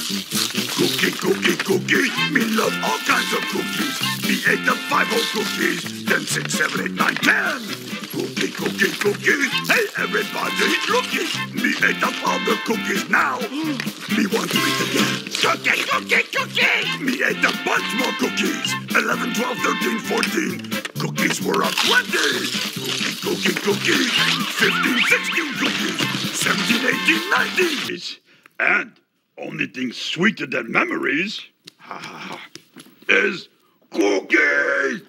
Cookie, cookie, cookie, me love all kinds of cookies. Me ate the 5 whole cookies, then 6, 7, 8, 9, 10. Cookie, cookie, cookie, hey everybody, looky. Me ate up all the cookies now. Me want to eat again. Cookie, cookie, cookie. Me ate a bunch more cookies. 11, 12, 13, 14. Cookies were up 20. Cookie, cookie, 15, 16 cookies. 17, 18, 19. And only thing sweeter than memories is cookies.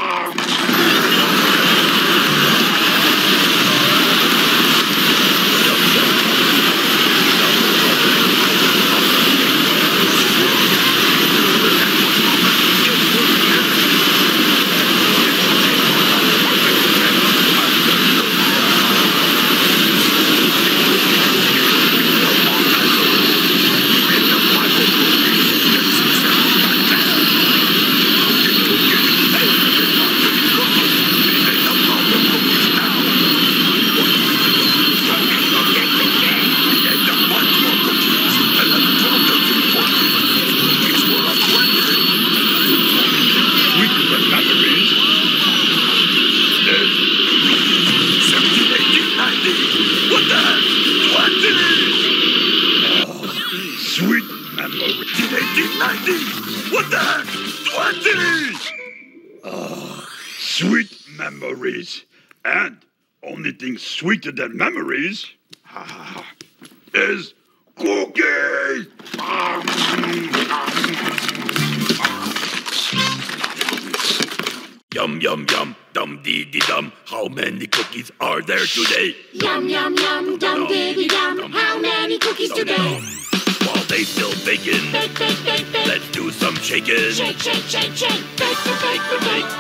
Sweet memory. 1890. What the heck? 20. Sweet memories. And only thing sweeter than memories is cookies. Yum, yum, yum, dum dee dee dum. How many cookies are there today? Yum, yum, yum, dum dee dee dum. How many cookies today? While they still baking, Bake, bake, bake, bake. let's do some shaking. Shake, shake, shake, shake. Bake, bake, bake, bake.